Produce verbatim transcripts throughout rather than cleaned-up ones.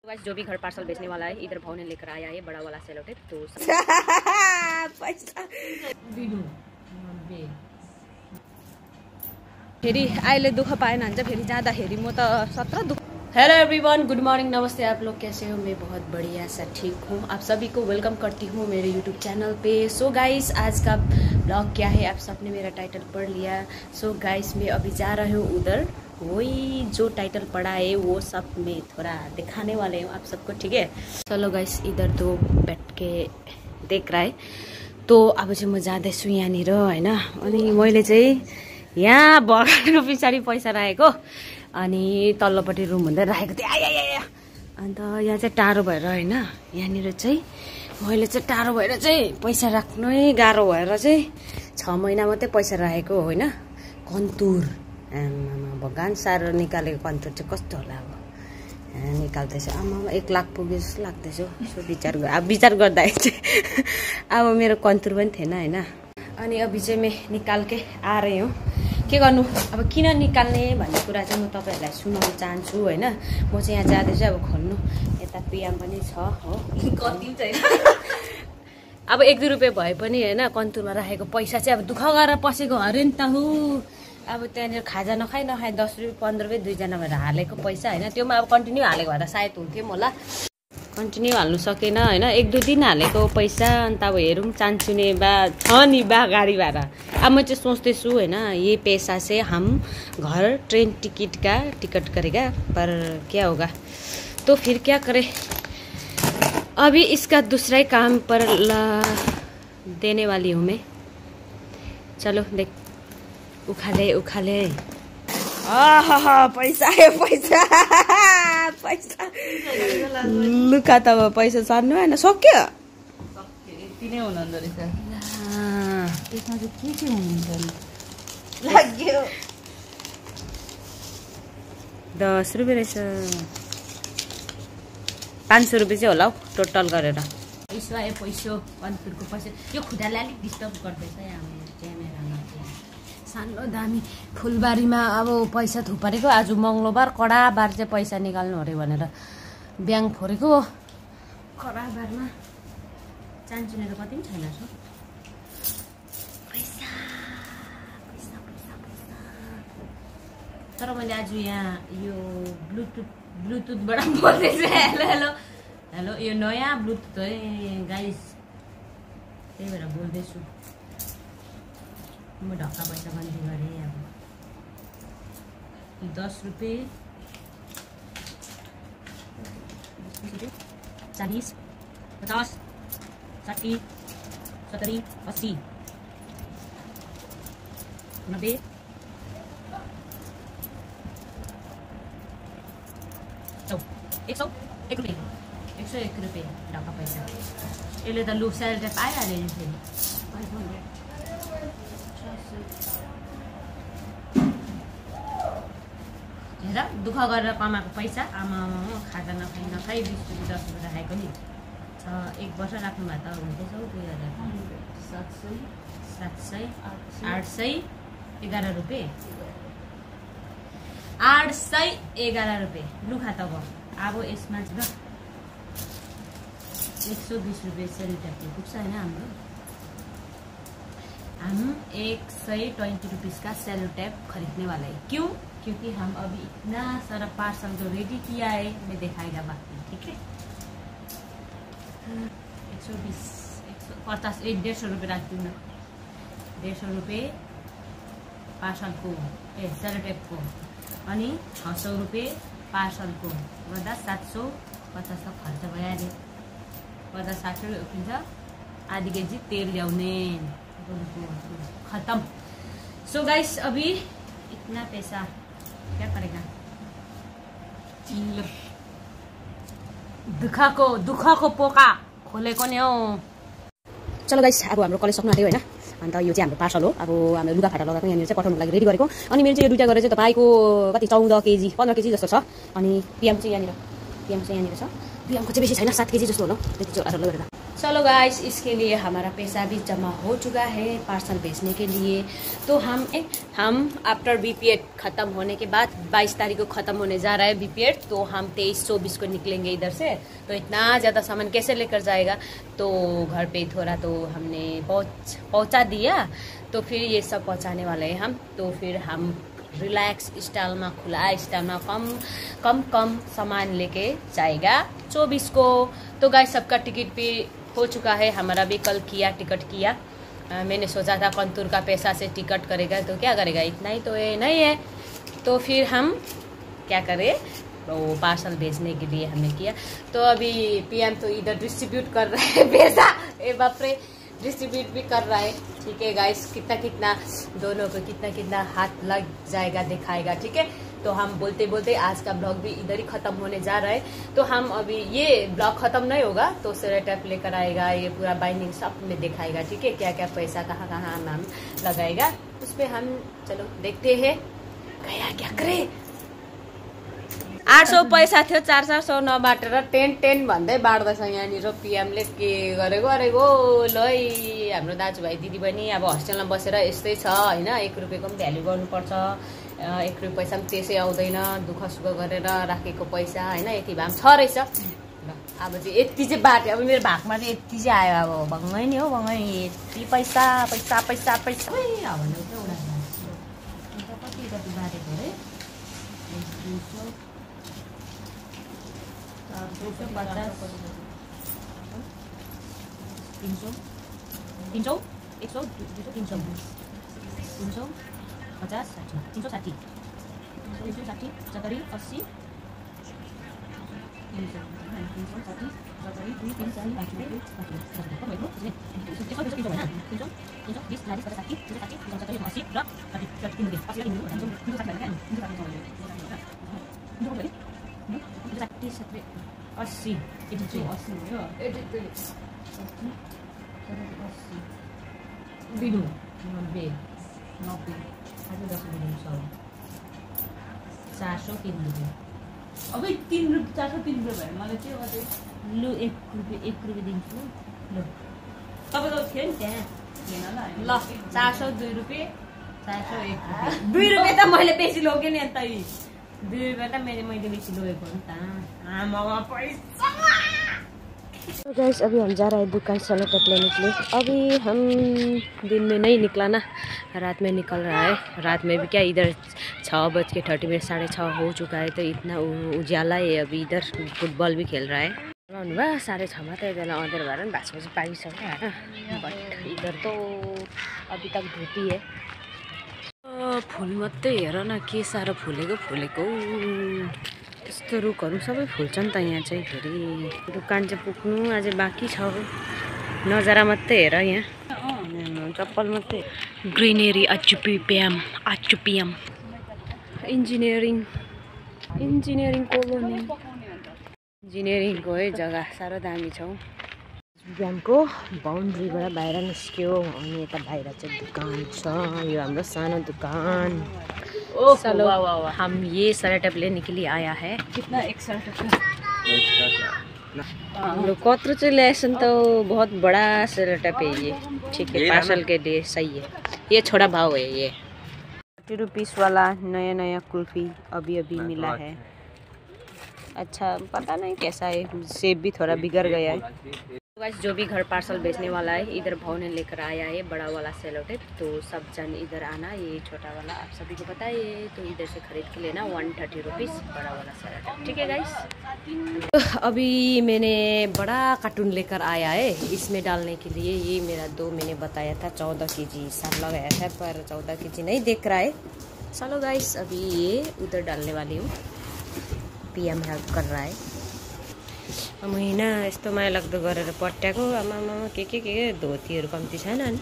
Guys जो भी घर parcel बेचने वाला है इधर भाव ने लेकर आया है बड़ा वाला सेलो टेप तो पैसा फेरि अहिले दुःख पाएन भने चाहिँ फेरि जाँदाखेरि म त सत्र दुःख। हेलो एवरीवन, गुड मॉर्निंग, नमस्ते। आप लोग कैसे हो? मैं बहुत बढ़िया सा ठीक हूँ। आप सभी को वेलकम करती हूँ मेरे यूट्यूब चैनल पे। सो गाइस आज का ब्लॉग क्या है आप सबने मेरा टाइटल पढ़ लिया। सो गाइस मैं अभी जा रही हूँ उधर, वही जो टाइटल पढ़ा है वो सब मैं थोड़ा दिखाने वाले हूँ आप सबको, ठीक है? चलो गाइस इधर तो बैठ के देख रहा है तो अब चाहिँ म जाँदैछु यहाँनिर होइन। अनि मैले चाहिँ यहाँ बगानको पछाडि पैसा राखेको अनि तल्लोपट्टि रुम हुँदै राखेको थिएँ आया आया। अन्त यहाँ चाहिँ टाढो भएर होइन, यहाँनिर चाहिँ मैले चाहिँ टाढो भएर चाहिँ पैसा राख्नै गाह्रो भएर चाहिँ छ महिना मात्रै पैसा राखेको होइन। कन्तुर भगवान साह्रो निकालेको कन्तुर चाहिँ कस्तो होला अब निकाल्दैछु। आमा एक लाख पुग्यो जस्तो लाग्दैछ यसो विचार अब विचार गर्दाखेरि चाहिँ अब मेरो कन्तुर पनि थिएन होइन। अनि अभी चाहिँ मैं निकाल के आ रही हूँ। के गर्नु अब किन निकाल्ने भन्ने कुरा चाहिँ म तपाईँहरूलाई सुनाउन चाहन्छु होइन। म चाहिँ यहाँ जाँदैछु अब खोल्नु, यता पियाम पनि छ हो कति छैन अब एक दुई रुपियाँ भए पनि होइन कन्तुरमा राखेको पैसा चाहिँ अब दुःख गरेर पसेको अरे नि त हु। अब त्यहाँनिर खाजा नखाइ नखाइ दस रुपियाँ पन्ध्र रुपियाँ दुईजना भएर हालेको पैसा होइन, त्योमा अब कन्टिन्यू हालेको भए त सायद हुन्थ्यो होला। कन्टिन्यू हाल्नु सकेन होइन, एक दुई दिन हालेको पैसा। अन्त अब हेरौँ चान्चुने बा छ नि बा गाडी भाडा। अब मैं चाहिँ सोच्दैछु होइन ये पैसा से हम घर ट्रेन टिकट का टिकट करेगा पर क्या होगा तो फिर क्या करे। अभी इसका दूसरा काम पर ला देने वाली हूँ मैं। चलो देख उखाले उखाले आहा पैसा है पैसा पैसा लुका त पैसा सर्नु होइन सक्यो यति नै हुनुहुँदो रहेछ। त्यसमा चाहिँ के के हुनुहुन्छ लाग्यो दस रुपियाँ रहेछ, पाँच सौ रुपियाँ चाहिँ होला हौ टोटल गरेर। पैसा ए पैसो कन्तुरको पैसा यो खुट्टाले अलिक डिस्टर्ब गर्दैछ हाम्रो क्यामेरामा चाहिँ। सानो दामी फुलबारीमा अब पैसा थुपारेको, आज मङ्गलबार कडा बार चाहिँ पैसा निकाल्नु अरे भनेर ब्याङ्क फोरेको कडा बारमा। चान्चुने त कति पनि छैन छ पैसा पैसा पैसा पैसा। तर मैले आज यहाँ यो ब्लुटुथ ब्लुटुथबाट बोल्दैछु। हेलो हेलो हेलो यो नयाँ ब्लुटुथ है गाइस, त्यही भएर बोल्दैछु। म ढक्का पैसा बन्दी गरेँ। अब दस रुपियाँ चालीस पचास साठी सत्तरी अस्सी नब्बे सौ एक सौ एक रुपियाँ एक सौ एक रुपियाँ ढक्का पैसा। यसले त लु सेल टेप आइहाल्यो नि फेरि। हेर दुःख गरेर कमाएको पैसा आमा खाजा नखाइ नखाइ बिस रुपियाँ दस रुपियाँ राखेको नि छ। एक वर्ष राख्नु भए त हुँदैछ हौ दुई हजार सात सय सात सय आठ सय एघार रुपियाँ आठ सय एघार रुपियाँ लुखा त भयो। अब यसमा चाहिँ एक सौ बीस रुपियाँ सेल टेप पुग्छ होइन हाम्रो। हम एक सौ ट्वेंटी रुपीज़ का सेलो टेप खरीदने वाला है। क्यों? क्योंकि हम अभी इतना सारा पार्सल जो रेडी किया है मैं दिखाएगा बाकी, ठीक है? एक सौ बीस एक सौ पचास एक डेढ़ सौ रुपये रख दूँ ना, डेढ़ सौ रुपये पार्सल को ए सेलो टेप को अनि छ सौ रुपये पार्सल को गर्दा सात सौ पचास सौ खर्च भइहाल्यो। गर्दा साठी रुपियाँ उठिन्छ। आधी केजी तेल ल्याउने खत्म। सो गाइस अभी इतना पैसा क्या करेगा। दुखा को दुखा को पोका खोलेको नि हौ। चलो गाइस अब हाम्रो कलेज सक्नु आँट्यो होइन। अन्त यो चाहिँ हाम्रो पार्सल हो। अब हाम्रो लुगाफाटा लगाएको यहाँनिर चाहिँ पठाउनुको लागि रेडी गरेको। अनि मेरो चाहिँ यो दुईवटा गरेर चाहिँ तपाईँको कति चौध केजी पन्ध्र केजी जस्तो छ। अनि पिएम चाहिँ यहाँनिर पिएम चाहिँ यहाँनिर छ। पिएमको चाहिँ बेसी छैन, सात केजी जस्तो होला त्यति चाहिँ गरेर चलो गाइस, इसके लिए हमारा पैसा भी जमा हो चुका है पार्सल भेजने के लिए। तो हम एक हम आफ्टर बीपीएड ख़त्म होने के बाद बाईस तारीख को ख़त्म होने जा रहा है बीपीएड, तो हम तेईस चौबीस को निकलेंगे इधर से। तो इतना ज़्यादा सामान कैसे लेकर जाएगा, तो घर पे थोड़ा तो हमने पहुँच पहुँचा दिया, तो फिर ये सब पहुँचाने वाले हैं हम। तो फिर हम रिलैक्स स्टाइल में, खुला स्टाइल में कम कम कम सामान लेके जाएगा चौबीस को। तो गाइस, सबका टिकट भी हो चुका है, हमारा भी कल किया, टिकट किया। आ, मैंने सोचा था कंतूर का पैसा से टिकट करेगा तो क्या करेगा, इतना ही तो है नहीं है। तो फिर हम क्या करें, वो पार्सल भेजने के लिए हमने किया। तो अभी पीएम तो इधर डिस्ट्रीब्यूट कर रहे हैं पैसा, ए बाप रे, डिस्ट्रीब्यूट भी कर रहा है। ठीक है गाइस, कितना कितना दोनों को कितना कितना हाथ लग जाएगा दिखाएगा। ठीक है, तो हम बोलते बोलते आज का ब्लॉग भी इधर ही खत्म होने जा रहा है। तो हम अभी ये ब्लॉग खत्म नहीं होगा तो सेलोटेप लेकर आएगा, ये पूरा बाइंडिंग सब में दिखाएगा। ठीक है, क्या क्या पैसा कहाँ कहाँ नाम लगाएगा उस पर हम चलो देखते हैं गया क्या करे। आठ सौ पैसा थियो, चार चार सौ नबाटेर टेन टेन भन्दै बाँड्दैछ यहाँनिर पिएमले। के गरेको गरेको ल है, हाम्रो दाजुभाइ दिदीबहिनी अब हस्टेलमा बसेर यस्तै छ होइन। एक रुपियाँको पनि भ्याल्यु गर्नुपर्छ, एक रुपियाँ पैसा पनि त्यसै आउँदैन, दुःख सुख गरेर राखेको पैसा होइन, यति भए पनि छ रहेछ। ल अब चाहिँ यति चाहिँ बाट्यो, अब मेरो भागमा चाहिँ यति चाहिँ आयो, अब भङ्गै नि हो भङ्गै, यति पैसा पैसा पैसा पैसा भन्नु चाहिँ एउटा कति कति बाटेको अरे, दो सौ पचास, तीन सौ तीन सौ एक सौ दो सौ तीन सौ तीन सौ पचास साठी तीन सौ साठी तीन सौ साठी सत्तरी अस्सी तीन सौ तीन सौ साठी सत्तरी दुई तिन चार पाँच रुपियाँ तीन सौ तीन सौ तीन सौ तीन सौ बिस चालीस पचास साठी तीन सौ साठी तीन सौ सत्तरी अस्सी र साठी तीन रुपियाँ अस्सी तीन रुपियाँ तीन सौ साठी साठी सत्तरी अस्सी एटी थ्री अस्सी हो एटी थ्री अस्सी बिनु नब्बे नब्बे आज दस रुपियाँ सौ चार सौ तीन रुपियाँ। अब तीन रुपियाँ चार सौ तीन रुपियाँ भयो, मलाई चाहिँ अझै लु एक रुपियाँ एक रुपियाँ दिन्छु। ल तपाईँको थियो नि त्यहाँ थिएन ल, चार सौ दुई रुपियाँ चार सौ एक रुपियाँ दुई रुपियाँ त मैले बेसी लगेँ नि, अन्त दुई रुपियाँ त मैले मैले बेसी लगेको नि त आमामा पैसा। तो गैस, अभी हम जा रहे हैं दुकान सेलोटेप लेने के लिए। अभी हम दिन में नहीं निकला ना, रात में निकल रहा है। रात में भी क्या, इधर छः बज के थर्टी मिनट साढ़े छः हो चुका है, तो इतना उजाला है। अभी इधर फुटबॉल भी खेल रहा है वाह, साढ़े छः में तो इधर अंदर भएर नि भाँच बजी पाइसक्यो होइन। बट इधर तो अभी तक धुपी है। फुल मात्रै हेर न, के साह्रो फुलेको फुलेको यस्तो रुखहरू सबै फुल्छन् त यहाँ चाहिँ। फेरि दुकान चाहिँ पुग्नु अझै बाँकी छ, नजारा मात्रै हेर यहाँ, चप्पल मात्रै। Greenery HPM HPM engineering engineering colony इन्जिनियरिङको है जग्गा साह्रो दामी छ। बिहानको बाउन्ड्रीबाट बाहिर निस्क्यो अनि यता बाहिर चाहिँ दुकान छ, यो हाम्रो सानो दुकान। चलो हम ये सेलोटेप लेने के लिए आया है। कितना एक सेलोटेप लोग कत्रो चाहिँ ल्याएछन् त, बहुत बड़ा सेलोटेप है ये। ठीक है, पार्सल के लिए सही है, ये छोटा भाव है। ये थर्टी रुपीस वाला नया नया कुल्फी अभी अभी मिला है। अच्छा पता नहीं कैसा है, सेब भी थोड़ा बिगड़ गया है। गाइस, जो भी घर पार्सल बेचने वाला है, इधर भाव ने लेकर आया है बड़ा वाला सेलोटेप। तो सब जन इधर आना, ये छोटा वाला आप सभी को पता है, तो इधर से खरीद के लेना वन थर्टी रुपीज़ बड़ा वाला सेलोटेप। ठीक है गाइस, तो अभी मैंने बड़ा कार्टून लेकर आया है इसमें डालने के लिए। ये मेरा दो मैंने बताया था चौदह के जी हिसाब लगाया था, पर चौदह के जी नहीं देख रहा है। चलो गाइस, अभी ये उधर डालने वाली हूँ, पीएम हेल्प कर रहा है। महिना यस्तो माया लाग्दो गरेर पट्याएको, आमामा के के के धोतीहरू कम्ती छैन नि।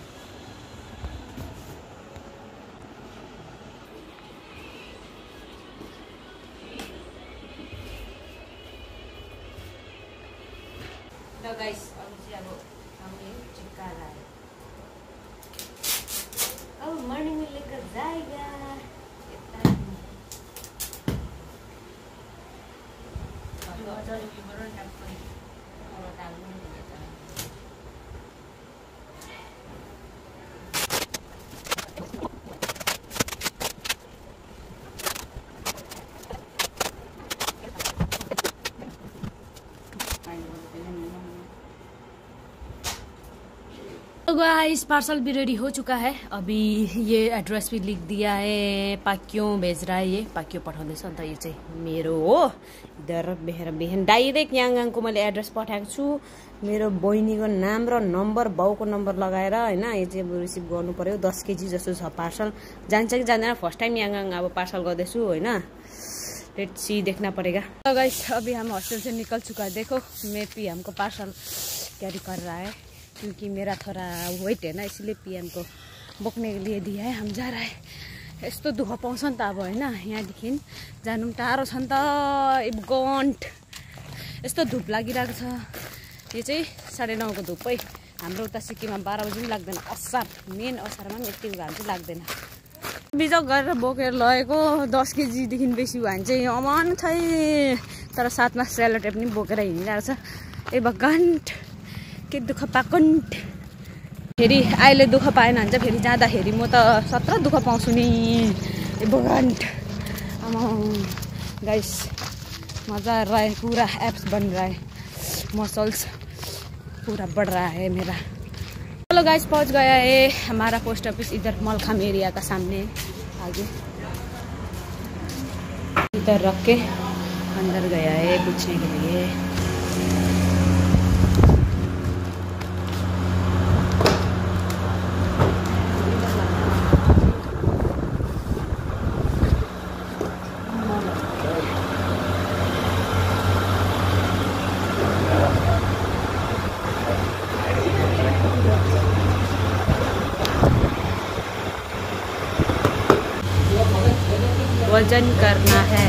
ल गाइस, अब चाहिँ अब हमने चिपका रहा है, अब मॉर्निंग में लेकर जाएगा। तो गाइस पार्सल भी रेडी हो चुका है। अभी ये एड्रेस भी लिख दिया है। पाक्यों भेज रहा है, ये पाक्यों पठाउँदैछ। अन्त यो चाहिँ मेरो हो। इधर मेरो बेहेन डाइरेक्ट याङगाङको मैले एड्रेस पठाएको छु। मेरो बहिनीको नाम र नम्बर बाउको नम्बर लगाएर हैन यो चाहिँ अब रिसिभ गर्नु पर्यो। दस केजी जस्तो छ पार्सल। जान्छ कि जाँदैन फर्स्ट टाइम याङगाङ अब पार्सल गर्दैछु हैन। लेट्स सी देखना पड़ेगा। तो गाइस अभी हम हॉस्टल से निकल चुका है। देखो मैं पीएम को पार्सल कैरी कर रहा है क्योंकि मेरा थोड़ा वेट है ना, इसलिए पीएम को बोक्ने के लिए दिया है। हम जा रहा है। यस्तो दुःख पाउँछ नि त अब हैन। यहाँदेखि जानु टाढो छ नि त। एक घन्ट यस्तो धुप लागिरहेको छ। यो चाहिँ साढे नौ को धुप है। हाम्रो उता सिक्किममा बाह्र बजी पनि लाग्दैन। असार मेन असारमा पनि यतिको घाम चाहिँ लाग्दैन। बिजक गरेर बोकेर लगेको दस केजीदेखि बेसी भयो भने चाहिँ अमान छै। तर साथमा सेलोटेप पनि बोकेर हिँडिरहेको छ। ए भगवान् के दुःख पाकुन्ट। फेरि अहिले दुःख पाएन भने चाहिँ फेरि जाँदाखेरि म त सत्र दुःख पाउँछु नि। ए भगवान् आमा गाइस मजा आ रहा है। पूरा एप्स बन रहा है। मसल्स पूरा बढ़ रहा है मेरा। चलो गाइस पहुंच गया है हमारा पोस्ट ऑफिस। इधर मलखाम एरिया का सामने आगे इधर रख के अंदर गया है पूछने के लिए। वजन करना है।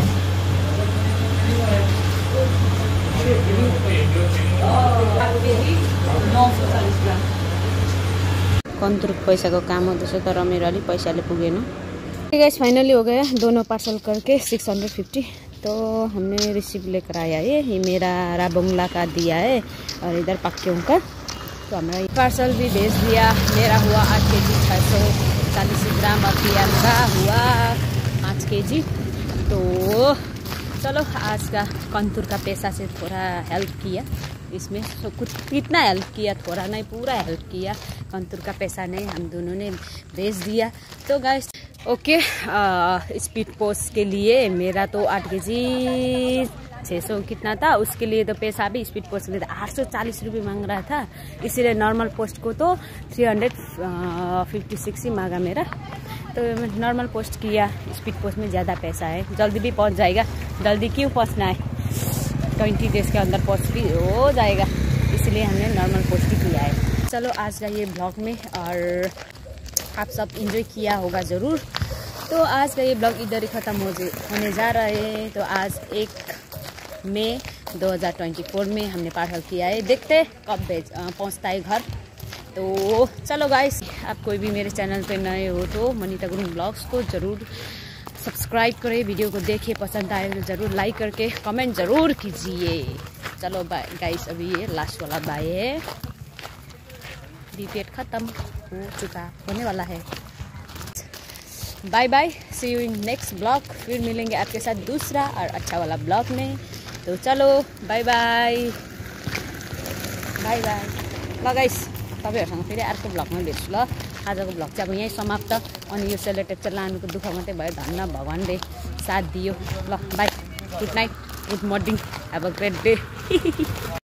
कन्तुर पैसा को काम होता है तर मेरो अलिक पैसाले पुगेन। गाइस फाइनली हो गया दोनों पार्सल करके सिक्स हंड्रेड फिफ्टी। तो हमने रिसीव लेकर आया है। ये मेरा राबोंगला का दिया है और इधर पाक्यों का। तो हमारा पार्सल भी भेज दिया। मेरा हुआ आठ के जी छः सौ चालीस ग्राम और पियान का हुआ पाँच के जी। तो चलो आज का कंतूर का पैसा से थोड़ा हेल्प किया इसमें। तो कुछ कितना हेल्प किया, थोड़ा नहीं पूरा हेल्प किया। कंतूर का पैसा नहीं हम दोनों ने भेज दिया। तो गाइस ओके स्पीड पोस्ट के लिए मेरा तो आठ के जी छः सौ कितना था, उसके लिए तो पैसा भी स्पीड पोस्ट के लिए आठ सौ चालीस रुपये मांग रहा था। इसीलिए नॉर्मल पोस्ट को तो थ्री हंड्रेड फिफ्टी सिक्स ही मांगा मेरा। तो नॉर्मल पोस्ट किया। स्पीड पोस्ट में ज़्यादा पैसा है, जल्दी भी पहुंच जाएगा। जल्दी क्यों पहुंचना है, ट्वेंटी डेज़ के अंदर पोस्ट भी हो जाएगा, इसलिए हमने नॉर्मल पोस्ट ही किया है। चलो आज का ये ब्लॉग में और आप सब इंजॉय किया होगा ज़रूर। तो आज का ये ब्लॉग इधर ही ख़त्म हो होने जा रहा है। तो आज एक मई दो हज़ार चौबीस में हमने पार्सल किया है। देखते कब भेज पहुँचता है घर। तो चलो गाइस आप कोई भी मेरे चैनल पे नए हो तो मनीता गुरुङ ब्लॉग्स को ज़रूर सब्सक्राइब करें। वीडियो को देखिए, पसंद आए तो ज़रूर लाइक करके कमेंट ज़रूर कीजिए। चलो बाय गाइस, अभी ये लास्ट वाला बाय है। डीपीएट ख़त्म हो चुका होने वाला है। Bye bye, see you in next blog. फिर मिलेंगे आपके साथ दूसरा और अच्छा वाला ब्लॉग में। तो चलो बाय बाय बाय बाय। ल गाइस तपाईहरुसँग फेरि अर्को ब्लगमा भेट्छु ल। आजको ब्लग चाहिँ अब यहीँ समाप्त। अनि यो सेलोटेप चाहिँ लानुको दुःख मात्रै भयो, धन्न भगवानले साथ दियो। ल bye, good night, good morning, have a great day.